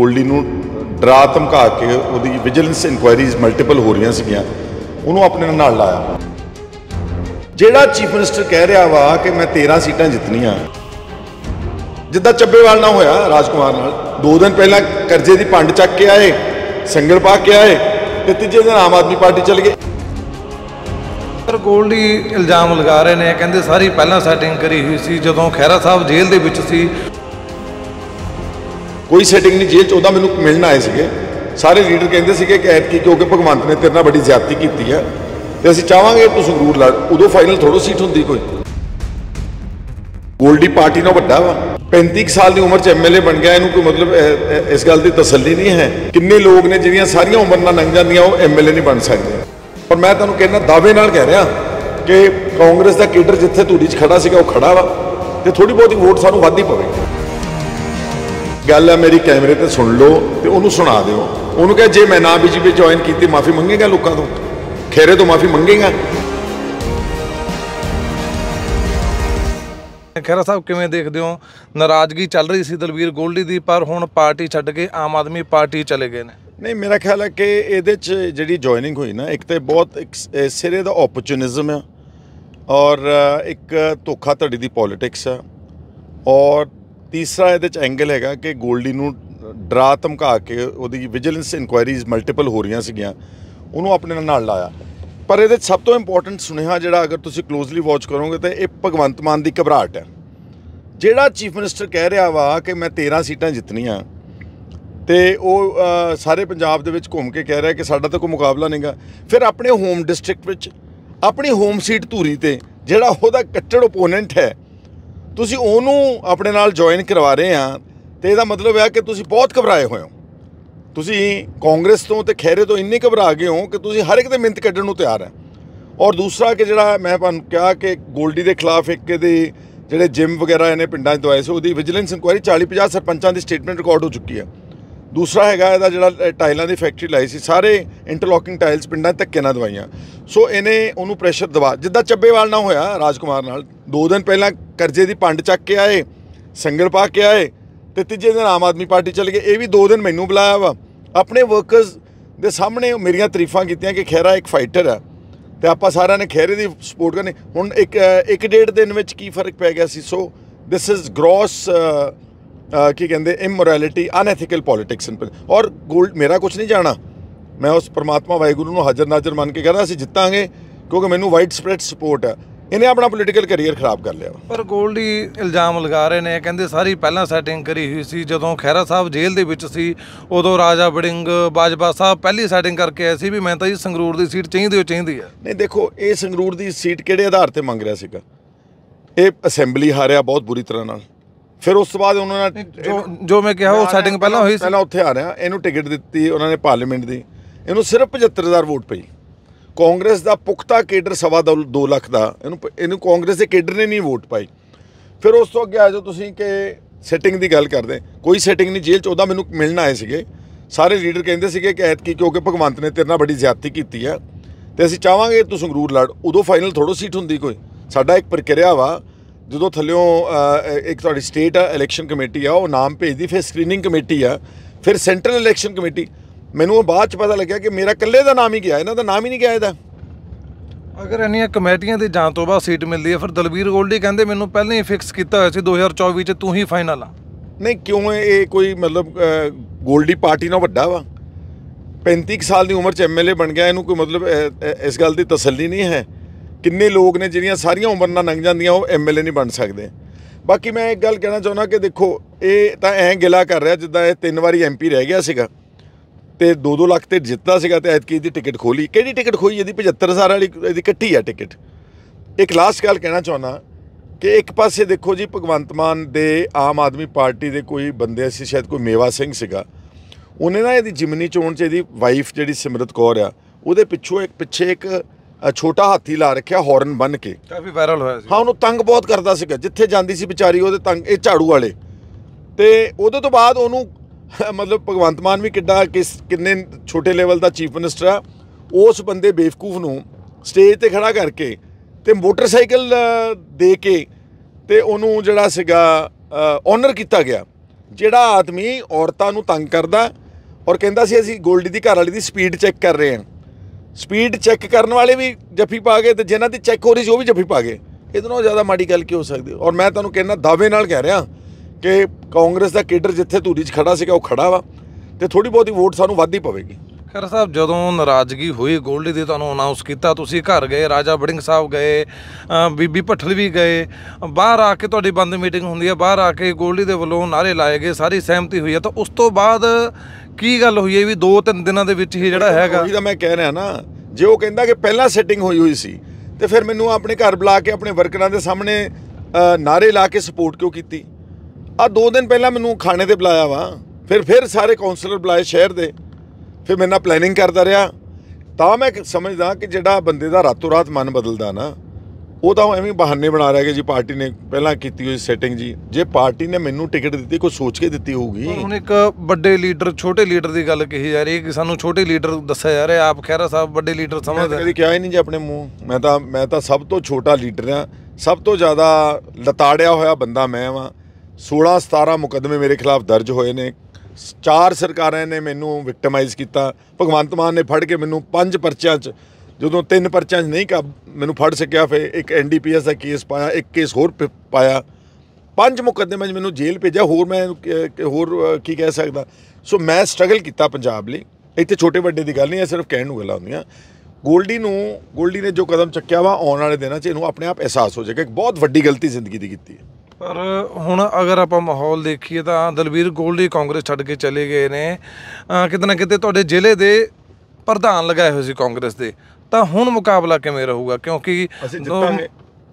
ਗੋਲਡੀ ਨੂੰ ਡਰਾ ਧਮਕਾ ਕੇ ਉਹਦੀ ਵਿਜੀਲੈਂਸ ਇਨਕੁਆਇਰੀਜ਼ ਮਲਟੀਪਲ ਹੋ ਰਹੀਆਂ ਸੀਗੀਆਂ, ਉਹਨੂੰ ਆਪਣੇ ਨਾਲ ਲਾਇਆ। ਜਿਹੜਾ ਚੀਫ ਮਿਨਿਸਟਰ ਕਹਿ ਰਿਹਾ ਵਾ ਕਿ ਮੈਂ 13 ਸੀਟਾਂ ਜਿੱਤਣੀਆਂ, ਜਿੱਦਾਂ ਚੱਬੇਵਾਲ ਨਾਲ ਹੋਇਆ ਰਾਜਕੁਮਾਰ ਨਾਲ, 2 ਦਿਨ ਪਹਿਲਾਂ ਕਰਜ਼ੇ ਦੀ ਭੰਡ ਚੱਕ ਕੇ ਆਏ, ਸੰਗਲ ਪਾ ਕੇ ਆਏ, ਤੇ ਤੀਜੇ ਦਿਨ ਆਮ ਆਦਮੀ ਪਾਰਟੀ ਚਲੇ ਗਏ। ਪਰ ਗੋਲਡੀ ਇਲਜ਼ਾਮ ਲਗਾ ਰਹੇ ਨੇ, ਕਹਿੰਦੇ ਸਾਰੀ ਪਹਿਲਾਂ ਸੈਟਿੰਗ ਕਰੀ ਹੋਈ ਸੀ ਜਦੋਂ ਖਹਿਰਾ ਸਾਹਿਬ ਜੇਲ੍ਹ ਦੇ ਵਿੱਚ ਸੀ। ਕੋਈ ਸੈਟਿੰਗ ਨਹੀਂ, ਜੇਲ੍ਹ 'ਚ ਉਹਦਾ ਮੈਨੂੰ ਮਿਲਣ ਆਏ ਸੀਗੇ ਸਾਰੇ ਲੀਡਰ, ਕਹਿੰਦੇ ਸੀਗੇ ਕਿ ਐਤਕੀ ਕਿਉਂਕਿ ਭਗਵੰਤ ਨੇ ਤੇਰੇ ਨਾਲ ਬੜੀ ਜ਼ਿਆਦਤੀ ਕੀਤੀ ਹੈ ਤੇ ਅਸੀਂ ਚਾਹਾਂਗੇ ਤੂੰ ਸੰਗਰੂਰ ਲੜ। ਉਦੋਂ ਫਾਈਨਲ ਥੋੜ੍ਹੀ ਸੀਟ ਹੁੰਦੀ ਕੋਈ। ਗੋਲਡੀ ਪਾਰਟੀ ਨਾਲ ਵੱਡਾ ਵਾ, 35 ਸਾਲ ਦੀ ਉਮਰ 'ਚ ਐਮਐਲਏ ਬਣ ਗਿਆ, ਇਹਨੂੰ ਕੋਈ ਮਤਲਬ ਇਸ ਗੱਲ ਦੀ ਤਸੱਲੀ ਨਹੀਂ ਹੈ। ਕਿੰਨੇ ਲੋਕ ਨੇ ਜਿਹੜੀਆਂ ਸਾਰੀਆਂ ਉਮਰ ਨਾਲ ਲੰਘ ਜਾਂਦੀਆਂ, ਉਹ ਐਮਐਲਏ ਨਹੀਂ ਬਣ ਸਕਦੇ। ਪਰ ਮੈਂ ਤੁਹਾਨੂੰ ਕਹਿੰਦਾ, ਦਾਅਵੇ ਨਾਲ ਕਹਿ ਰਿਹਾ ਕਿ ਕਾਂਗਰਸ ਦਾ ਕੇਡਰ ਜਿੱਥੇ ਧੂਰੀ 'ਚ ਖੜਾ ਸੀਗਾ ਉਹ ਖੜਾ ਵਾ, ਤੇ ਥੋੜੀ ਬਹੁਤੀ ਵੋਟ ਸਾਨੂੰ ਵੱਧ ਹੀ ਪਵੇ। ਗੱਲ ਹੈ ਮੇਰੀ, ਕੈਮਰੇ ਤੇ ਸੁਣ ਲਓ ਤੇ ਉਹਨੂੰ ਸੁਣਾ ਦਿਓ। ਉਹਨੂੰ ਕਹੇ ਜੇ ਮੈਂ ਨਾ ਬੀਜੇਪੀ ਜੁਆਇਨ ਕੀਤੀ, ਮਾਫੀ ਮੰਗੇਗਾ ਲੋਕਾਂ ਤੋਂ, ਖੇਰੇ ਤੋਂ ਮਾਫੀ ਮੰਗੇਗਾ। ਖਹਿਰਾ ਸਾਹਿਬ ਕਿਵੇਂ ਦੇਖਦੇ ਹੋ? ਨਾਰਾਜ਼ਗੀ ਚੱਲ ਰਹੀ ਸੀ ਦਲਬੀਰ ਗੋਲਡੀ ਦੀ, ਪਰ ਹੁਣ ਪਾਰਟੀ ਛੱਡ ਕੇ ਆਮ ਆਦਮੀ ਪਾਰਟੀ ਚਲੇ ਗਏ ਨੇ। ਨਹੀਂ, ਮੇਰਾ ਖਿਆਲ ਹੈ ਕਿ ਇਹਦੇ 'ਚ ਜਿਹੜੀ ਜੁਆਇਨਿੰਗ ਹੋਈ ਨਾ, ਇੱਕ ਤਾਂ ਬਹੁਤ ਇੱਕ ਸਿਰੇ ਦਾ ਓਪਰਚੁਨਿਜ਼ਮ ਆ, ਔਰ ਇੱਕ ਧੋਖਾਧੜੀ ਦੀ ਪੋਲੀਟਿਕਸ ਆ, ਔਰ ਤੀਸਰਾ ਇਹਦੇ 'ਚ ਐਂਗਲ ਹੈਗਾ ਕਿ ਗੋਲਡੀ ਨੂੰ ਡਰਾ ਧਮਕਾ ਕੇ ਉਹਦੀ ਵਿਜੀਲੈਂਸ ਇਨਕੁਆਇਰੀਜ਼ ਮਲਟੀਪਲ ਹੋ ਰਹੀਆਂ ਸੀਗੀਆਂ, ਉਹਨੂੰ ਆਪਣੇ ਨਾਲ ਲਾਇਆ। ਪਰ ਇਹਦੇ 'ਚ ਸਭ ਤੋਂ ਇੰਪੋਰਟੈਂਟ ਸੁਨੇਹਾ ਜਿਹੜਾ, ਅਗਰ ਤੁਸੀਂ ਕਲੋਜ਼ਲੀ ਵਾਚ ਕਰੋਗੇ ਤਾਂ ਇਹ ਭਗਵੰਤ ਮਾਨ ਦੀ ਘਬਰਾਹਟ ਹੈ। ਜਿਹੜਾ ਚੀਫ ਮਿਨਿਸਟਰ ਕਹਿ ਰਿਹਾ ਵਾ ਕਿ ਮੈਂ 13 ਸੀਟਾਂ ਜਿੱਤਣੀਆਂ, ਤੇ ਉਹ ਸਾਰੇ ਪੰਜਾਬ ਦੇ ਵਿੱਚ ਘੁੰਮ ਕੇ ਕਹਿ ਰਿਹਾ ਕਿ ਸਾਡਾ ਤਾਂ ਕੋਈ ਮੁਕਾਬਲਾ ਨਹੀਂਗਾ। ਫਿਰ ਆਪਣੇ ਹੋਮ ਡਿਸਟ੍ਰਿਕਟ ਵਿੱਚ, ਆਪਣੀ ਹੋਮ ਸੀਟ ਧੂਰੀ ਤੇ ਜਿਹੜਾ ਉਹਦਾ ਕੱਟੜ ਓਪੋਨੈਂਟ ਹੈ, ਤੁਸੀਂ ਉਹਨੂੰ ਆਪਣੇ ਨਾਲ ਜੁਆਇਨ ਕਰਵਾ ਰਹੇ ਆ, ਤੇ ਇਹਦਾ ਮਤਲਬ ਹੈ ਕਿ ਤੁਸੀਂ ਬਹੁਤ ਘਬਰਾਏ ਹੋਏ ਹੋ। ਤੁਸੀਂ ਕਾਂਗਰਸ ਤੋਂ ਤੇ ਖਹਿਰੇ ਤੋਂ ਇੰਨੇ ਘਬਰਾ ਗਏ ਹੋ ਕਿ ਤੁਸੀਂ ਹਰ ਇੱਕ ਦੇ ਮਿੰਤ ਕੱਢਣ ਨੂੰ ਤਿਆਰ ਹੈ। ਔਰ ਦੂਸਰਾ ਕਿ ਜਿਹੜਾ ਮੈਂ ਤੁਹਾਨੂੰ ਕਿਹਾ ਕਿ ਗੋਲਡੀ ਦੇ ਖਿਲਾਫ ਇੱਕ ਦੇ ਜਿਹੜੇ ਜਿਮ ਵਗੈਰਾ ਇਹਨੇ ਪਿੰਡਾਂ 'ਚ ਦਵਾਏ ਸੀ, ਉਹਦੀ ਵਿਜੀਲੈਂਸ ਇਨਕੁਆਇਰੀ 40-50 ਸਰਪੰਚਾਂ ਦੀ ਸਟੇਟਮੈਂਟ ਰਿਕਾਰਡ ਹੋ ਚੁੱਕੀ ਹੈ। ਦੂਸਰਾ ਹੈਗਾ ਇਹਦਾ ਜਿਹੜਾ ਟਾਈਲਾਂ ਦੀ ਫੈਕਟਰੀ ਲਾਈ ਸੀ, ਸਾਰੇ ਇੰਟਰਲੋਕਿੰਗ ਟਾਈਲਸ ਪਿੰਡਾਂ 'ਚ ਧੱਕੇ ਨਾਲ ਦਵਾਈਆਂ। ਸੋ ਇਹਨੇ ਉਹਨੂੰ ਪ੍ਰੈਸ਼ਰ ਦਵਾ, ਜਿੱਦਾਂ ਚੱਬੇਵਾਲ ਨਾਲ ਹੋਇਆ ਰਾਜਕੁਮਾਰ ਨਾਲ, 2 ਦਿਨ ਪਹਿਲਾਂ ਕਰਜ਼ੇ ਦੀ ਭੰਡ ਚੱਕ ਕੇ ਆਏ, ਸੰਗਲ ਪਾ ਕੇ ਆਏ, ਤੇ ਤੀਜੇ ਦਿਨ ਆਮ ਆਦਮੀ ਪਾਰਟੀ ਚਲੇ ਗਏ। ਇਹ ਵੀ 2 ਦਿਨ ਮੈਨੂੰ ਬੁਲਾਇਆ ਵਾ, ਆਪਣੇ ਵਰਕਰਸ ਦੇ ਸਾਹਮਣੇ ਮੇਰੀਆਂ ਤਾਰੀਫਾਂ ਕੀਤੀਆਂ ਕਿ ਖਹਿਰਾ ਇੱਕ ਫਾਈਟਰ ਹੈ, ਤੇ ਆਪਾਂ ਸਾਰਿਆਂ ਨੇ ਖਹਿਰੇ ਦੀ ਸਪੋਰਟ ਕਰਨੀ। ਹੁਣ ਇੱਕ ਡੇਢ ਦਿਨ ਵਿੱਚ ਕੀ ਫਰਕ ਪੈ ਗਿਆ ਸੀ। ਸੋ ਦਿਸ ਇਜ਼ ਗ੍ਰੋਸ ਕੀ ਕਹਿੰਦੇ ਇਮੋਰੈਲਿਟੀ, ਅਨਐਥੀਕਲ ਪੋਲੀਟਿਕਸ। ਔਰ ਗੋਲਡ ਮੇਰਾ ਕੁਝ ਨਹੀਂ ਜਾਣਾ, ਮੈਂ ਉਸ ਪਰਮਾਤਮਾ ਵਾਹਿਗੁਰੂ ਨੂੰ ਹਾਜ਼ਰ ਨਾਜ਼ਰ ਮੰਨ ਕੇ ਕਹਿੰਦਾ ਅਸੀਂ ਜਿੱਤਾਂਗੇ, ਕਿਉਂਕਿ ਮੈਨੂੰ ਵਾਈਡ ਸਪਰੈਡ ਸਪੋਰਟ ਹੈ। ਇਹਨੇ ਆਪਣਾ ਪੋਲੀਟੀਕਲ ਕੈਰੀਅਰ ਖਰਾਬ ਕਰ ਲਿਆ। ਪਰ ਗੋਲਡੀ ਇਲਜ਼ਾਮ ਲਗਾ ਰਹੇ ਨੇ, ਕਹਿੰਦੇ ਸਾਰੀ ਪਹਿਲਾਂ ਸੈਟਿੰਗ ਕਰੀ ਹੋਈ ਸੀ ਜਦੋਂ ਖਹਿਰਾ ਸਾਹਿਬ ਜੇਲ੍ਹ ਦੇ ਵਿੱਚ ਸੀ, ਉਦੋਂ ਰਾਜਾ ਵੜਿੰਗ ਬਾਜਵਾ ਸਾਹਿਬ ਪਹਿਲੀ ਸੈਟਿੰਗ ਕਰਕੇ ਆਏ ਸੀ ਵੀ ਮੈਂ ਤਾਂ ਜੀ ਸੰਗਰੂਰ ਦੀ ਸੀਟ ਚਾਹੀਦੀ ਹੈ। ਨਹੀਂ ਦੇਖੋ, ਇਹ ਸੰਗਰੂਰ ਦੀ ਸੀਟ ਕਿਹੜੇ ਆਧਾਰ ਤੇ ਮੰਗ ਰਿਹਾ ਸੀਗਾ? ਇਹ ਅਸੈਂਬਲੀ ਹਾਰਿਆ ਬਹੁਤ ਬੁਰੀ ਤਰ੍ਹਾਂ ਨਾਲ, ਫਿਰ ਉਸ ਤੋਂ ਬਾਅਦ ਉਹਨਾਂ ਨੇ ਜੋ ਮੈਂ ਕਿਹਾ ਉਹ ਸੈਟਿੰਗ ਪਹਿਲਾਂ ਹੋਈ ਸੀ, ਪਹਿਲਾਂ ਉੱਥੇ ਆ ਰਿਹਾ, ਇਹਨੂੰ ਟਿਕਟ ਦਿੱਤੀ ਉਹਨਾਂ ਨੇ ਪਾਰਲੀਮੈਂਟ ਦੀ, ਇਹਨੂੰ ਸਿਰਫ 75,000 ਵੋਟ ਪਈ। ਕਾਂਗਰਸ ਦਾ ਪੁਖਤਾ ਕੇਡਰ 2.25 ਲੱਖ ਦਾ, ਇਹਨੂੰ ਕਾਂਗਰਸ ਦੇ ਕੇਡਰ ਨੇ ਨਹੀਂ ਵੋਟ ਪਾਈ। ਫਿਰ ਉਸ ਤੋਂ ਅੱਗੇ ਆ ਜਾਓ ਤੁਸੀਂ ਕਿ ਸੈਟਿੰਗ ਦੀ ਗੱਲ ਕਰਦੇ, ਕੋਈ ਸੈਟਿੰਗ ਨਹੀਂ। ਜੇਲ੍ਹ 'ਚ ਉਹਦਾ ਮੈਨੂੰ ਮਿਲਣ ਆਏ ਸੀਗੇ ਸਾਰੇ ਲੀਡਰ, ਕਹਿੰਦੇ ਸੀਗੇ ਕਿ ਐਤਕੀ ਕਿਉਂਕਿ ਭਗਵੰਤ ਨੇ ਤੇਰੇ ਨਾਲ ਬੜੀ ਜ਼ਿਆਦਤੀ ਕੀਤੀ ਹੈ ਤੇ ਅਸੀਂ ਚਾਹਾਂਗੇ ਤੂੰ ਸੰਗਰੂਰ ਲੜ। ਉਦੋਂ ਫਾਈਨਲ ਥੋੜ੍ਹੀ ਸੀਟ ਹੁੰਦੀ ਕੋਈ। ਸਾਡਾ ਇੱਕ ਪ੍ਰਕਿਰਿਆ ਵਾ, ਜਦੋਂ ਥੱਲਿਓਂ ਇੱਕ ਤੁਹਾਡੀ ਸਟੇਟ ਇਲੈਕਸ਼ਨ ਕਮੇਟੀ ਆ, ਉਹ ਨਾਮ ਭੇਜਦੀ, ਫਿਰ ਸਕਰੀਨਿੰਗ ਕਮੇਟੀ ਆ, ਫਿਰ ਸੈਂਟਰਲ ਇਲੈਕਸ਼ਨ ਕਮੇਟੀ। ਮੈਨੂੰ ਉਹ ਬਾਅਦ 'ਚ ਪਤਾ ਲੱਗਿਆ ਕਿ ਮੇਰਾ ਇਕੱਲੇ ਦਾ ਨਾਮ ਹੀ ਗਿਆ, ਇਹਨਾਂ ਦਾ ਨਾਮ ਹੀ ਨਹੀਂ ਗਿਆ ਇਹਦਾ। ਅਗਰ ਇੰਨੀਆਂ ਕਮੇਟੀਆਂ ਦੀ ਜਾਣ ਤੋਂ ਬਾਅਦ ਸੀਟ ਮਿਲਦੀ ਹੈ, ਫਿਰ ਦਲਬੀਰ ਗੋਲਡੀ ਕਹਿੰਦੇ ਮੈਨੂੰ ਪਹਿਲਾਂ ਹੀ ਫਿਕਸ ਕੀਤਾ ਹੋਇਆ ਸੀ 2024 'ਚ ਤੂੰ ਹੀ ਫਾਈਨਲ ਆ। ਨਹੀਂ, ਕਿਉਂ ਇਹ ਕੋਈ ਮਤਲਬ ਗੋਲਡੀ ਪਾਰਟੀ ਨਾਲ ਵੱਡਾ ਵਾ, 35 ਸਾਲ ਦੀ ਉਮਰ 'ਚ ਐਮਐਲਏ ਬਣ ਗਿਆ, ਇਹਨੂੰ ਕੋਈ ਮਤਲਬ ਇਸ ਗੱਲ ਦੀ ਤਸੱਲੀ ਨਹੀਂ ਹੈ। ਕਿੰਨੇ ਲੋਕ ਨੇ ਜਿਹੜੀਆਂ ਸਾਰੀਆਂ ਉਮਰ ਨਾਲ ਲੰਘ ਜਾਂਦੀਆਂ, ਉਹ ਐਮਐਲਏ ਨਹੀਂ ਬਣ ਸਕਦੇ। ਬਾਕੀ ਮੈਂ ਇੱਕ ਗੱਲ ਕਹਿਣਾ ਚਾਹੁੰਦਾ ਕਿ ਦੇਖੋ, ਇਹ ਤਾਂ ਐਂ ਗਿਲਾ ਕਰ ਰਿਹਾ ਜਿੱਦਾਂ ਇਹ 3 ਵਾਰੀ ਐਮਪੀ ਰਹਿ ਗਿਆ ਸੀਗਾ ਤੇ 2-2 ਲੱਖ ਤੇ ਜਿੱਤਦਾ ਸੀਗਾ, ਤੇ ਐਤਕੀ ਦੀ ਟਿਕਟ ਖੋਲੀ। ਕਿਹੜੀ ਟਿਕਟ ਖੋਈ? ਇਹਦੀ 75,000 ਵਾਲੀ ਇਹਦੀ ਕੱਟੀ ਆ ਟਿਕਟ। ਇੱਕ ਲਾਸਟ ਗੱਲ ਕਹਿਣਾ ਚਾਹੁੰਦਾ ਕਿ ਇੱਕ ਪਾਸੇ ਦੇਖੋ ਜੀ, ਭਗਵੰਤ ਮਾਨ ਦੇ ਆਮ ਆਦਮੀ ਪਾਰਟੀ ਦੇ ਕੋਈ ਬੰਦੇ ਸੀ, ਸ਼ਾਇਦ ਕੋਈ ਮੇਵਾ ਸਿੰਘ ਸੀਗਾ, ਉਹਨੇ ਨਾ ਇਹਦੀ ਜਿਮਨੀ ਚੋਣ 'ਚ ਇਹਦੀ ਵਾਈਫ ਜਿਹੜੀ ਸਿਮਰਤ ਕੌਰ ਆ, ਉਹਦੇ ਪਿੱਛੇ ਇੱਕ ਛੋਟਾ ਹਾਥੀ ਲਾ ਰੱਖਿਆ ਹੌਰਨ ਬੰਨ ਕੇ, ਕਾਫੀ ਵਾਇਰਲ ਹੋਇਆ ਸੀ। ਹਾਂ, ਉਹਨੂੰ ਤੰਗ ਬਹੁਤ ਕਰਦਾ ਸੀਗਾ, ਜਿੱਥੇ ਜਾਂਦੀ ਸੀ ਵਿਚਾਰੀ ਉਹਦੇ ਤੰਗ, ਇਹ ਝਾੜੂ ਵਾਲੇ। ਤੇ ਉਹਦੇ ਤੋਂ ਬਾਅਦ ਉਹਨੂੰ ਮਤਲਬ ਭਗਵੰਤ ਮਾਨ ਵੀ ਕਿੰਨੇ ਛੋਟੇ ਲੈਵਲ ਦਾ ਚੀਫ ਮਿਨਿਸਟਰ ਆ, ਉਸ ਬੰਦੇ ਬੇਵਕੂਫ ਨੂੰ ਸਟੇਜ 'ਤੇ ਖੜਾ ਕਰਕੇ ਤੇ ਮੋਟਰਸਾਈਕਲ ਦੇ ਕੇ ਤੇ ਉਹਨੂੰ ਜਿਹੜਾ ਸੀਗਾ ਆਨਰ ਕੀਤਾ ਗਿਆ। ਜਿਹੜਾ ਆਦਮੀ ਔਰਤਾਂ ਨੂੰ ਤੰਗ ਕਰਦਾ ਔਰ ਕਹਿੰਦਾ ਸੀ ਅਸੀਂ ਗੋਲਡੀ ਦੀ ਘਰ ਵਾਲੀ ਦੀ ਸਪੀਡ ਚੈੱਕ ਕਰ ਰਹੇ ਹਾਂ, ਸਪੀਡ ਚੈੱਕ ਕਰਨ ਵਾਲੇ ਵੀ ਜੱਫੀ ਪਾ ਗਏ ਤੇ ਜਿਨ੍ਹਾਂ ਦੀ ਚੈੱਕ ਹੋ ਰਹੀ ਸੀ ਉਹ ਵੀ ਜੱਫੀ ਪਾ ਗਏ। ਇਹਦੇ ਨਾਲੋਂ ਜ਼ਿਆਦਾ ਮਾੜੀ ਗੱਲ ਕੀ ਹੋ ਸਕਦੀ? ਔਰ ਮੈਂ ਤੁਹਾਨੂੰ ਕਹਿੰਦਾ ਦਾਅਵੇ ਨਾਲ ਕਹਿ ਰਿਹਾ ਕਿ ਕਾਂਗਰਸ ਦਾ ਕੇਡਰ ਜਿੱਥੇ ਧੂਰੀ 'ਚ ਖੜਾ ਸੀਗਾ ਉਹ ਖੜਾ ਵਾ ਤੇ ਥੋੜ੍ਹੀ ਬਹੁਤੀ ਵੋਟ ਸਾਨੂੰ ਵੱਧ ਹੀ ਪਵੇਗੀ। ਖਹਿਰਾ ਸਾਹਿਬ, ਜਦੋਂ ਨਾਰਾਜ਼ਗੀ ਹੋਈ ਗੋਲਡੀ ਦੀ, ਤੁਹਾਨੂੰ ਅਨਾਉਂਸ ਕੀਤਾ, ਤੁਸੀਂ ਘਰ ਗਏ, ਰਾਜਾ ਵੜਿੰਗ ਸਾਹਿਬ ਗਏ, ਬੀਬੀ ਭੱਠਲ ਵੀ ਗਏ, ਬਾਹਰ ਆ ਕੇ ਤੁਹਾਡੀ ਬੰਦ ਮੀਟਿੰਗ ਹੁੰਦੀ ਹੈ, ਬਾਹਰ ਆ ਕੇ ਗੋਲਡੀ ਦੇ ਵੱਲੋਂ ਨਾਅਰੇ ਲਾਏ ਗਏ, ਸਾਰੀ ਸਹਿਮਤੀ ਹੋਈ ਹੈ, ਤਾਂ ਉਸ ਤੋਂ ਬਾਅਦ ਕੀ ਗੱਲ ਹੋਈ ਹੈ ਵੀ 2-3 ਦਿਨਾਂ ਦੇ ਵਿੱਚ ਹੀ ਜਿਹੜਾ ਹੈਗਾ? ਉਹੀ ਤਾਂ ਮੈਂ ਕਹਿ ਰਿਹਾ ਨਾ, ਜੇ ਉਹ ਕਹਿੰਦਾ ਕਿ ਪਹਿਲਾਂ ਸੈਟਿੰਗ ਹੋਈ ਸੀ ਤੇ ਫਿਰ ਮੈਨੂੰ ਆਪਣੇ ਘਰ ਬੁਲਾ ਕੇ ਆਪਣੇ ਵਰਕਰਾਂ ਦੇ ਸਾਹਮਣੇ ਨਾਅਰੇ ਲਾ ਕੇ ਸਪੋਰਟ ਕਿਉਂ ਕੀਤੀ? ਆ 2 ਦਿਨ ਪਹਿਲਾਂ ਮੈਨੂੰ ਖਾਣੇ ਤੇ ਬੁਲਾਇਆ ਵਾ, ਫਿਰ ਸਾਰੇ ਕਾਉਂਸਲਰ ਬੁਲਾਏ ਸ਼ਹਿਰ ਦੇ, ਫਿਰ ਮੇਰੇ ਨਾਲ ਪਲੈਨਿੰਗ ਕਰਦਾ ਰਿਹਾ। ਤਾਂ ਮੈਂ ਸਮਝਦਾ ਕਿ ਜਿਹੜਾ ਬੰਦੇ ਦਾ ਰਾਤੋਂ ਰਾਤ ਮਨ ਬਦਲਦਾ ਨਾ, ਉਹ ਤਾਂ ਐਵੇਂ ਬਹਾਨੇ ਬਣਾ ਰਿਹਾ ਕਿ ਜੀ ਪਾਰਟੀ ਨੇ ਪਹਿਲਾਂ ਕੀਤੀ ਹੋਈ ਸੈਟਿੰਗ ਜੀ। ਜੇ ਪਾਰਟੀ ਨੇ ਮੈਨੂੰ ਟਿਕਟ ਦਿੱਤੀ, ਕੋਈ ਸੋਚ ਕੇ ਦਿੱਤੀ ਹੋਊਗੀ। ਹੁਣ ਇੱਕ ਵੱਡੇ ਲੀਡਰ ਛੋਟੇ ਲੀਡਰ ਦੀ ਗੱਲ ਕਹੀ ਜਾ ਰਹੀ ਹੈ ਕਿ ਸਾਨੂੰ ਛੋਟੇ ਲੀਡਰ ਦੱਸਿਆ ਜਾ ਰਿਹਾ, ਆਪ ਖਹਿਰਾ ਸਾਹਿਬ ਵੱਡੇ ਲੀਡਰ ਸਮਝਦੇ? ਕਦੀ ਕਿਹਾ ਹੀ ਨਹੀਂ ਜੀ ਆਪਣੇ ਮੂੰਹ। ਮੈਂ ਤਾਂ ਸਭ ਤੋਂ ਛੋਟਾ ਲੀਡਰ ਹਾਂ, ਸਭ ਤੋਂ ਜ਼ਿਆਦਾ ਲਤਾੜਿਆ ਹੋਇਆ ਬੰਦਾ ਮੈਂ ਵਾਂ। 16-17 ਮੁਕੱਦਮੇ ਮੇਰੇ ਖਿਲਾਫ ਦਰਜ ਹੋਏ ਨੇ, 4 ਸਰਕਾਰਾਂ ਨੇ ਮੈਨੂੰ ਵਿਕਟਮਾਈਜ਼ ਕੀਤਾ। ਭਗਵੰਤ ਮਾਨ ਨੇ ਫੜ ਕੇ ਮੈਨੂੰ 5 ਪਰਚਿਆਂ 'ਚ, ਜਦੋਂ 3 ਪਰਚਿਆਂ 'ਚ ਨਹੀਂ ਮੈਨੂੰ ਫੜ ਸਕਿਆ, ਫਿਰ ਇੱਕ NDPS ਦਾ ਕੇਸ ਪਾਇਆ, ਇੱਕ ਕੇਸ ਹੋਰ ਪਾਇਆ, 5 ਮੁਕੱਦਮਿਆਂ 'ਚ ਮੈਨੂੰ ਜੇਲ੍ਹ ਭੇਜਿਆ। ਹੋਰ ਮੈਂ ਹੋਰ ਕੀ ਕਹਿ ਸਕਦਾ? ਸੋ ਮੈਂ ਸਟਰਗਲ ਕੀਤਾ ਪੰਜਾਬ ਲਈ। ਇੱਥੇ ਛੋਟੇ ਵੱਡੇ ਦੀ ਗੱਲ ਨਹੀਂ ਹੈ, ਸਿਰਫ ਕਹਿਣ ਨੂੰ ਗੱਲਾਂ ਹੁੰਦੀਆਂ। ਗੋਲਡੀ ਨੇ ਜੋ ਕਦਮ ਚੱਕਿਆ ਵਾ, ਆਉਣ ਵਾਲੇ ਦਿਨਾਂ 'ਚ ਇਹਨੂੰ ਆਪਣੇ ਆਪ ਅਹਿਸਾਸ ਹੋ ਜਾਏਗਾ ਕਿ ਬਹੁਤ ਵੱਡੀ ਗਲਤੀ ਜ਼ਿੰਦਗੀ ਦੀ ਕੀਤੀ ਹੈ। ਪਰ ਹੁਣ ਅਗਰ ਆਪਾਂ ਮਾਹੌਲ ਦੇਖੀਏ ਤਾਂ ਦਲਬੀਰ ਗੋਲਡੀ ਕਾਂਗਰਸ ਛੱਡ ਕੇ ਚਲੇ ਗਏ ਨੇ, ਕਿਤੇ ਨਾ ਕਿਤੇ ਤੁਹਾਡੇ ਜ਼ਿਲ੍ਹੇ ਦੇ ਪ੍ਰਧਾਨ ਲਗਾਏ ਹੋਏ ਸੀ ਕਾਂਗਰਸ ਦੇ, ਤਾਂ ਹੁਣ ਮੁਕਾਬਲਾ ਕਿਵੇਂ ਰਹੂਗਾ? ਕਿਉਂਕਿ ਅਸੀਂ ਜਿੱਤਾਂਗੇ।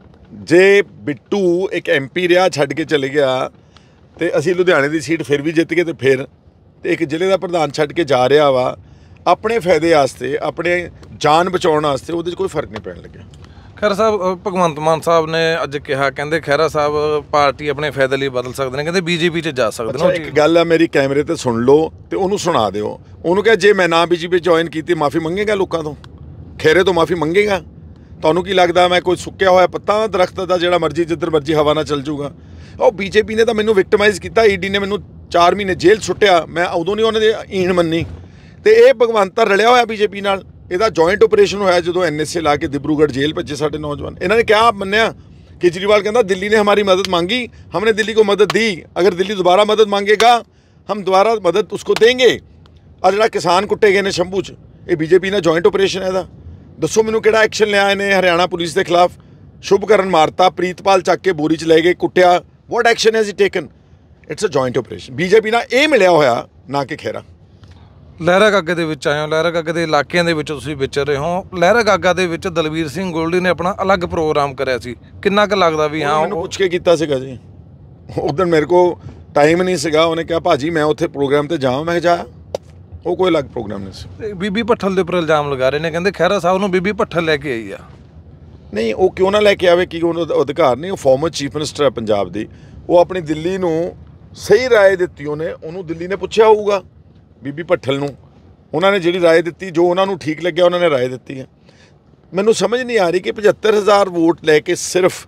ਜੇ ਬਿੱਟੂ ਇੱਕ MP ਰਿਹਾ, ਛੱਡ ਕੇ ਚਲੇ ਗਿਆ, ਤੇ ਅਸੀਂ ਲੁਧਿਆਣੇ ਦੀ ਸੀਟ ਫਿਰ ਵੀ ਜਿੱਤ ਗਏ, ਤੇ ਇੱਕ ਜ਼ਿਲ੍ਹੇ ਦਾ ਪ੍ਰਧਾਨ ਛੱਡ ਕੇ ਜਾ ਰਿਹਾ ਵਾ ਆਪਣੇ ਫਾਇਦੇ ਵਾਸਤੇ, ਆਪਣੇ ਜਾਨ ਬਚਾਉਣ ਵਾਸਤੇ, ਉਹਦੇ 'ਚ ਕੋਈ ਫਰਕ ਨਹੀਂ ਪੈਣ ਲੱਗਿਆ। ਖਹਿਰਾ ਸਾਹਿਬ, ਭਗਵੰਤ ਮਾਨ ਸਾਹਿਬ ਨੇ ਅੱਜ ਕਿਹਾ, ਕਹਿੰਦੇ ਖਹਿਰਾ ਸਾਹਿਬ ਪਾਰਟੀ ਆਪਣੇ ਫਾਇਦੇ ਲਈ ਬਦਲ ਸਕਦੇ ਨੇ, ਕਹਿੰਦੇ BJP 'ਚ ਜਾ ਸਕਦੇ ਨੇ। ਇੱਕ ਗੱਲ ਆ, ਮੇਰੀ ਕੈਮਰੇ ਤੇ ਸੁਣ ਲਓ ਤੇ ਉਹਨੂੰ ਸੁਣਾ ਦਿਓ। ਉਹਨੂੰ ਕਿਹਾ ਜੇ ਮੈਂ ਨਾ BJP ਜੁਆਇਨ ਕੀਤੀ, ਮਾਫੀ ਮੰਗੇਗਾ ਲੋਕਾਂ ਤੋਂ? ਖਹਿਰੇ ਤੋਂ ਮਾਫੀ ਮੰਗੇਗਾ? ਤੁਹਾਨੂੰ ਕੀ ਲੱਗਦਾ ਮੈਂ ਕੋਈ ਸੁੱਕਿਆ ਹੋਇਆ ਪੱਤਾ ਦਰਖਤ ਦਾ ਜਿਹੜਾ ਮਰਜ਼ੀ ਜਿੱਧਰ ਮਰਜ਼ੀ ਹਵਾ ਨਾਲ ਚੱਲ ਜਾਊਗਾ? ਉਹ BJP ਨੇ ਤਾਂ ਮੈਨੂੰ ਵਿਕਟਮਾਈਜ਼ ਕੀਤਾ, ED ਨੇ ਮੈਨੂੰ 4 ਮਹੀਨੇ ਜੇਲ੍ਹ ਸੁੱਟਿਆ, ਮੈਂ ਉਦੋਂ ਨਹੀਂ ਉਹਨਾਂ ਦੀ ਈਣ ਮੰਨੀ। ਤੇ ਇਹ ਭਗਵੰਤ ਤਾਂ ਰਲਿਆ ਹੋਇਆ BJP ਨਾਲ, ਇਹਦਾ ਜੁਆਇੰਟ ਆਪਰੇਸ਼ਨ ਹੋਇਆ ਜਦੋਂ NSA ਲਾ ਕੇ ਦਿਬਰੂਗੜ੍ਹ ਜੇਲ੍ਹ ਭੇਜੇ ਸਾਡੇ ਨੌਜਵਾਨ। ਇਹਨਾਂ ਨੇ ਕਿਹਾ ਮੰਨਿਆ, केजरीवाल कहता दिल्ली ने हमारी मदद मांगी, हमने दिल्ली को मदद दी, अगर दिल्ली दोबारा मदद मांगेगा हम दोबारा मदद उसको देंगे। आ जिहड़ा किसान कुट्टे गए ने शंभू च, ये BJP ने जॉइंट ऑपरेशन है। दसो मैनू किहड़ा एक्शन लिया इन्हें हरियाणा पुलिस के खिलाफ? शुभकरण मारता, प्रीतपाल चक के बोरी च ले गए, कुट्टिया। What action has he taken? It's a joint operation. BJP ਨਾਲ ਇਹ ਮਿਲਿਆ ਹੋਇਆ, ਨਾ ਕਿ ਖਹਿਰਾ। ਲਹਿਰਾ ਗਾਗਾ ਦੇ ਵਿੱਚ ਆਏ ਹੋ, ਲਹਿਰਾ ਗਾਗਾ ਦੇ ਇਲਾਕਿਆਂ ਦੇ ਵਿੱਚ ਤੁਸੀਂ ਵਿਚਰ ਰਹੇ ਹੋ। ਲਹਿਰਾ ਗਾਗਾ ਦੇ ਵਿੱਚ ਦਲਬੀਰ ਸਿੰਘ ਗੋਲਡੀ ਨੇ ਆਪਣਾ ਅਲੱਗ ਪ੍ਰੋਗਰਾਮ ਕਰਿਆ ਸੀ, ਕਿੰਨਾ ਕੁ ਲੱਗਦਾ ਵੀ ਹਾਂ ਮੈਨੂੰ ਪੁੱਛ ਕੇ ਕੀਤਾ ਸੀਗਾ ਜੀ? ਉਦੋਂ ਮੇਰੇ ਕੋਲ ਟਾਈਮ ਨਹੀਂ ਸੀਗਾ। ਉਹਨੇ ਕਿਹਾ ਭਾਜੀ ਮੈਂ ਉੱਥੇ ਪ੍ਰੋਗਰਾਮ ਤੇ ਜਾਵਾਂ, ਮੈਂ ਜਾ, ਉਹ ਕੋਈ ਅਲੱਗ ਪ੍ਰੋਗਰਾਮ ਨਹੀਂ ਸੀ। ਬੀਬੀ ਭੱਠਲ ਦੇ ਉੱਪਰ ਇਲਜ਼ਾਮ ਲਗਾ ਰਹੇ ਨੇ, ਕਹਿੰਦੇ ਖਹਿਰਾ ਸਾਹਿਬ ਨੂੰ ਬੀਬੀ ਭੱਠਲ ਲੈ ਕੇ ਆਈ ਆ। ਨਹੀਂ, ਉਹ ਕਿਉਂ ਨਾ ਲੈ ਕੇ ਆਵੇ, ਕੀ ਉਹਨੂੰ ਅਧਿਕਾਰ ਨਹੀਂ? ਉਹ ਫਾਰਮਰ ਚੀਫ ਮਿਨਿਸਟਰ ਹੈ ਪੰਜਾਬ ਦੀ, ਉਹ ਆਪਣੀ ਦਿੱਲੀ ਨੂੰ ਸਹੀ ਰਾਏ ਦਿੱਤੀ, ਉਹਨੂੰ ਦਿੱਲੀ ਨੇ ਪੁੱਛਿਆ ਹੋਊਗਾ ਬੀਬੀ ਭੱਠਲ ਨੂੰ, ਉਹਨਾਂ ਨੇ ਜਿਹੜੀ ਰਾਏ ਦਿੱਤੀ, ਜੋ ਉਹਨਾਂ ਨੂੰ ਠੀਕ ਲੱਗਿਆ ਉਹਨਾਂ ਨੇ ਰਾਏ ਦਿੱਤੀ ਹੈ। ਮੈਨੂੰ ਸਮਝ ਨਹੀਂ ਆ ਰਹੀ ਕਿ 75,000 ਵੋਟ ਲੈ ਕੇ ਸਿਰਫ,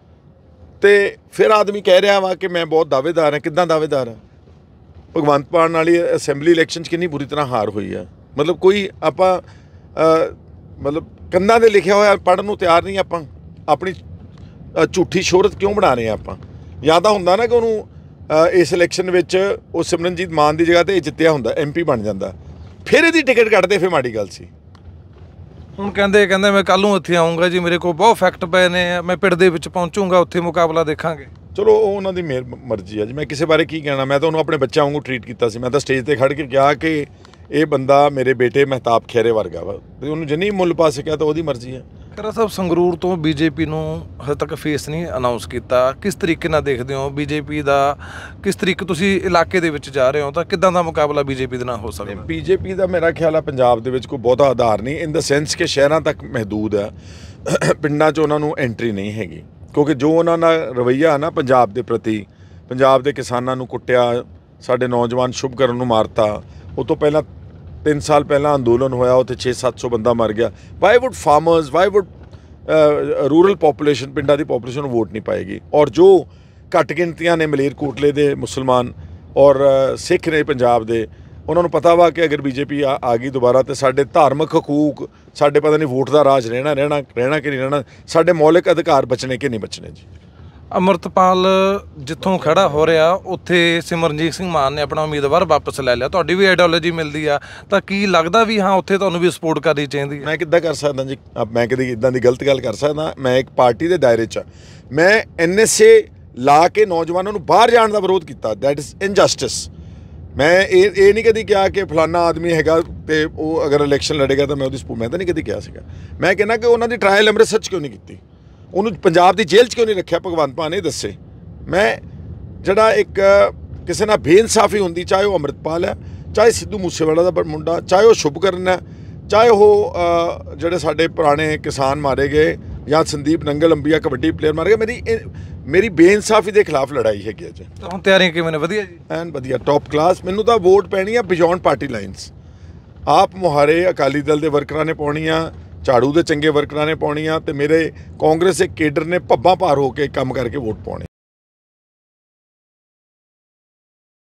ਤੇ ਫਿਰ ਆਦਮੀ ਕਹਿ ਰਿਹਾ ਵਾ ਕਿ ਮੈਂ ਬਹੁਤ ਦਾਅਵੇਦਾਰ ਹਾਂ। ਕਿੱਦਾਂ ਦਾਅਵੇਦਾਰ ਹਾਂ? ਭਗਵੰਤ ਮਾਨ ਵਾਲੀ ਅਸੈਂਬਲੀ ਇਲੈਕਸ਼ਨ 'ਚ ਕਿੰਨੀ ਬੁਰੀ ਤਰ੍ਹਾਂ ਹਾਰ ਹੋਈ ਆ। ਮਤਲਬ ਕੋਈ ਆਪਾਂ ਮਤਲਬ ਕੰਧਾਂ 'ਤੇ ਲਿਖਿਆ ਹੋਇਆ ਪੜ੍ਹਨ ਨੂੰ ਤਿਆਰ ਨਹੀਂ ਆਪਾਂ। ਆਪਣੀ ਝੂਠੀ ਸ਼ੋਹਰਤ ਕਿਉਂ ਬਣਾ ਰਹੇ ਹਾਂ ਆਪਾਂ? ਜਾਂ ਤਾਂ ਹੁੰਦਾ ਨਾ ਕਿ ਉਹਨੂੰ ਇਸ ਇਲੈਕਸ਼ਨ ਵਿੱਚ ਉਹ ਸਿਮਰਨਜੀਤ ਮਾਨ ਦੀ ਜਗ੍ਹਾ 'ਤੇ ਜਿੱਤਿਆ ਹੁੰਦਾ, MP ਬਣ ਜਾਂਦਾ, ਫਿਰ ਇਹਦੀ ਟਿਕਟ ਕੱਢਦੇ, ਫਿਰ ਮਾੜੀ ਗੱਲ ਸੀ। ਹੁਣ ਕਹਿੰਦੇ ਮੈਂ ਕੱਲ੍ਹ ਨੂੰ ਇੱਥੇ ਆਊਂਗਾ ਜੀ, ਮੇਰੇ ਕੋਲ ਬਹੁਤ ਫੈਕਟ ਪਏ ਨੇ, ਮੈਂ ਪਿੰਡ ਦੇ ਵਿੱਚ ਪਹੁੰਚੂੰਗਾ, ਉੱਥੇ ਮੁਕਾਬਲਾ ਦੇਖਾਂਗੇ। ਚਲੋ ਉਹ ਉਹਨਾਂ ਦੀ ਮਰਜ਼ੀ ਆ ਜੀ, ਮੈਂ ਕਿਸੇ ਬਾਰੇ ਕੀ ਕਹਿਣਾ। ਮੈਂ ਤਾਂ ਉਹਨੂੰ ਆਪਣੇ ਬੱਚਿਆਂ ਵਾਂਗੂ ਟਰੀਟ ਕੀਤਾ ਸੀ। ਮੈਂ ਤਾਂ ਸਟੇਜ 'ਤੇ ਖੜ੍ਹ ਕੇ ਕਿਹਾ ਕਿ ਇਹ ਬੰਦਾ ਮੇਰੇ ਬੇਟੇ ਮਹਿਤਾਬ ਖਹਿਰੇ ਵਰਗਾ ਵਾ, ਤੇ ਉਹਨੂੰ ਜਿੰਨੀ ਮੁੱਲ ਪਾ ਸਕਿਆ ਤਾਂ ਉਹਦੀ ਮਰਜ਼ੀ ਹੈ। ਖਹਿਰਾ ਸਾਹਿਬ, ਸੰਗਰੂਰ ਤੋਂ BJP ਨੂੰ ਹਜੇ ਤੱਕ ਫੇਸ ਨਹੀਂ ਅਨਾਊਂਸ ਕੀਤਾ, ਕਿਸ ਤਰੀਕੇ ਨਾਲ ਦੇਖਦੇ ਹੋ BJP ਦਾ? ਕਿਸ ਤਰੀਕੇ ਤੁਸੀਂ ਇਲਾਕੇ ਦੇ ਵਿੱਚ ਜਾ ਰਹੇ ਹੋ, ਤਾਂ ਕਿੱਦਾਂ ਦਾ ਮੁਕਾਬਲਾ BJP ਦੇ ਨਾਲ ਹੋ ਸਕਦਾ? BJP ਦਾ ਮੇਰਾ ਖਿਆਲ ਆ ਪੰਜਾਬ ਦੇ ਵਿੱਚ ਕੋਈ ਬਹੁਤਾ ਆਧਾਰ ਨਹੀਂ, ਇਨ ਦਾ ਸੈਂਸ ਕਿ ਸ਼ਹਿਰਾਂ ਤੱਕ ਮਹਦੂਦ ਹੈ, ਪਿੰਡਾਂ 'ਚ ਉਹਨਾਂ ਨੂੰ ਐਂਟਰੀ ਨਹੀਂ ਹੈਗੀ। ਕਿਉਂਕਿ ਜੋ ਉਹਨਾਂ ਦਾ ਰਵੱਈਆ ਨਾ ਪੰਜਾਬ ਦੇ ਪ੍ਰਤੀ, ਪੰਜਾਬ ਦੇ ਕਿਸਾਨਾਂ ਨੂੰ ਕੁੱਟਿਆ, ਸਾਡੇ ਨੌਜਵਾਨ ਸ਼ੁਭਕਰਨ ਨੂੰ ਮਾਰਤਾ, ਉਹ ਤੋਂ ਪਹਿਲਾਂ 3 ਸਾਲ ਪਹਿਲਾਂ ਅੰਦੋਲਨ ਹੋਇਆ, ਉੱਥੇ 600-700 ਬੰਦਾ ਮਰ ਗਿਆ। Why would farmers, why would rural population, ਪਿੰਡਾਂ ਦੀ ਪੋਪੂਲੇਸ਼ਨ ਨੂੰ ਵੋਟ ਨਹੀਂ ਪਾਏਗੀ? ਔਰ ਜੋ ਘੱਟ ਗਿਣਤੀਆਂ ਨੇ ਮਲੇਰਕੋਟਲੇ ਦੇ ਮੁਸਲਮਾਨ, ਔਰ ਸਿੱਖ ਨੇ ਪੰਜਾਬ ਦੇ, ਉਹਨਾਂ ਨੂੰ ਪਤਾ ਵਾ ਕਿ ਅਗਰ ਬੀਜੇਪੀ ਆ ਗਈ ਦੁਬਾਰਾ ਤੇ ਸਾਡੇ ਧਾਰਮਿਕ ਹਕੂਕ, ਸਾਡੇ ਪਤਾ ਨਹੀਂ ਵੋਟ ਦਾ ਰਾਜ ਰਹਿਣਾ ਕਿ ਨਹੀਂ ਰਹਿਣਾ, ਸਾਡੇ ਮੌਲਿਕ ਅਧਿਕਾਰ ਬਚਣੇ ਕਿ ਨਹੀਂ ਬਚਣੇ ਜੀ। ਅੰਮ੍ਰਿਤਪਾਲ ਜਿੱਥੋਂ ਖੜਾ ਹੋ ਰਿਹਾ ਉੱਥੇ ਸਿਮਰਨਜੀਤ ਸਿੰਘ ਮਾਨ ਨੇ ਆਪਣਾ ਉਮੀਦਵਾਰ ਵਾਪਸ ਲੈ ਲਿਆ, ਤੁਹਾਡੀ ਵੀ ਆਈਡੀਓਲੋਜੀ ਮਿਲਦੀ ਆ, ਤਾਂ ਕੀ ਲੱਗਦਾ ਵੀ ਹਾਂ ਉੱਥੇ ਤੁਹਾਨੂੰ ਵੀ ਸਪੋਰਟ ਕਰਨੀ ਚਾਹੀਦੀ ਹੈ? ਮੈਂ ਕਿੱਦਾਂ ਕਰ ਸਕਦਾ ਜੀ, ਮੈਂ ਕਦੀ ਇੱਦਾਂ ਦੀ ਗਲਤ ਗੱਲ ਕਰ ਸਕਦਾ? ਮੈਂ ਇੱਕ ਪਾਰਟੀ ਦੇ ਦਾਇਰੇ 'ਚ, ਮੈਂ NSA ਲਾ ਕੇ ਨੌਜਵਾਨਾਂ ਨੂੰ ਬਾਹਰ ਜਾਣ ਦਾ ਵਿਰੋਧ ਕੀਤਾ, ਦੈਟ ਇਜ਼ ਇਨਜਸਟਿਸ। ਮੈਂ ਇਹ ਨਹੀਂ ਕਦੀ ਕਿਹਾ ਕਿ ਫਲਾਨਾ ਆਦਮੀ ਹੈਗਾ ਤੇ ਉਹ ਅਗਰ ਇਲੈਕਸ਼ਨ ਲੜੇਗਾ ਤਾਂ ਮੈਂ ਉਹਦੀ ਸਪੋਰਟ, ਮੈਂ ਤਾਂ ਨਹੀਂ ਕਦੀ ਕਿਹਾ ਸੀਗਾ। ਮੈਂ ਕਹਿੰਦਾ ਕਿ ਉਹਨਾਂ ਦੀ ਟਰਾਇਲ ਅੰਮ੍ਰਿਤਸਰ 'ਚ ਕਿਉਂ ਨਹੀਂ ਕੀਤੀ, ਉਹਨੂੰ ਪੰਜਾਬ ਦੀ ਜੇਲ੍ਹ 'ਚ ਕਿਉਂ ਨਹੀਂ ਰੱਖਿਆ, ਭਗਵੰਤ ਮਾਨ ਇਹ ਦੱਸੇ। ਮੈਂ ਜਿਹੜਾ ਇੱਕ ਕਿਸੇ ਨਾਲ ਬੇਇਨਸਾਫੀ ਹੁੰਦੀ, ਚਾਹੇ ਉਹ ਅੰਮ੍ਰਿਤਪਾਲ ਹੈ, ਚਾਹੇ ਸਿੱਧੂ ਮੂਸੇਵਾਲਾ ਦਾ ਮੁੰਡਾ, ਚਾਹੇ ਉਹ ਸ਼ੁਭਕਰਨ ਹੈ, ਚਾਹੇ ਉਹ ਜਿਹੜੇ ਸਾਡੇ ਪੁਰਾਣੇ ਕਿਸਾਨ ਮਾਰੇ ਗਏ, ਜਾਂ ਸੰਦੀਪ ਨੰਗਲ ਅੰਬੀਆ ਕਬੱਡੀ ਪਲੇਅਰ ਮਾਰੇ ਗਏ, ਮੇਰੀ ਬੇਇਨਸਾਫੀ ਦੇ ਖਿਲਾਫ ਲੜਾਈ ਹੈਗੀ ਅੱਜ। ਹੁਣ ਤਿਆਰੀਆਂ ਕਿਵੇਂ ਨੇ? ਵਧੀਆ ਜੀ, ਐਨ ਵਧੀਆ, ਟੌਪ ਕਲਾਸ। ਮੈਨੂੰ ਤਾਂ ਵੋਟ ਪੈਣੀ ਆ ਬਿਯੋਂਡ ਪਾਰਟੀ ਲਾਈਨਸ। ਆਪ ਮੁਹਾਰੇ ਅਕਾਲੀ ਦਲ ਦੇ ਵਰਕਰਾਂ ਨੇ ਪਾਉਣੀਆਂ, ਝਾੜੂ ਦੇ ਚੰਗੇ ਵਰਕਰਾਂ ਨੇ ਪਾਉਣੀਆਂ, ਤੇ ਮੇਰੇ ਕਾਂਗਰਸ ਦੇ ਕੇਡਰ ਨੇ ਭੱਬਾਂ ਭਾਰ ਹੋ ਕੇ ਕੰਮ ਕਰਕੇ ਵੋਟ ਪਾਉਣੀ।